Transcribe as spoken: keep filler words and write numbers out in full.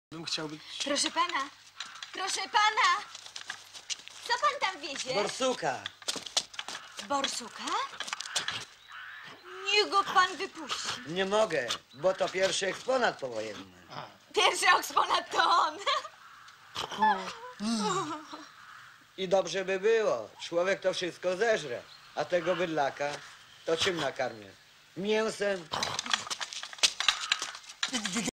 Bym chciał być... Proszę pana, proszę pana! Co pan tam wiezie? Borsuka. Borsuka? Niech go pan wypuści. Nie mogę, bo to pierwszy eksponat powojenny. Pierwszy eksponat to on. I dobrze by było. Człowiek to wszystko zeżre. A tego bydlaka to czym nakarmię? Mięsem?